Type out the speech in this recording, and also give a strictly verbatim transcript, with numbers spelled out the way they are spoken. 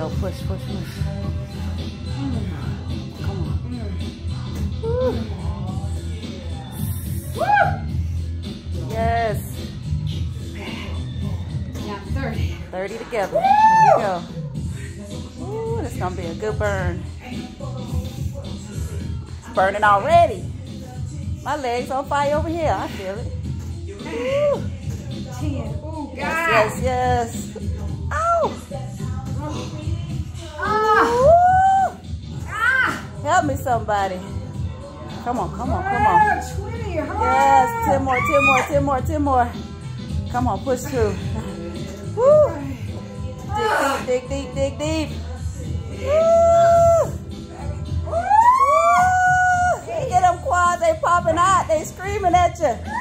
go. Push, push, push. Come on. Woo. Woo. Yes. Now thirty. thirty together. Woo. Here we go. Ooh, this is going to be a good burn. It's burning already. My legs on fire over here. I feel it. Woo. ten. Oh, God. Yes, yes, yes. Ow. Ah. Woo. Ah. Help me, somebody. Come on, come on, come on. Oh, twenty. Yes, ten more, ten more, ten more, ten more. Come on, push through. Woo. Dig deep, dig deep, dig deep. Woo. Woo. Look at them quads, they popping out, they screaming at you.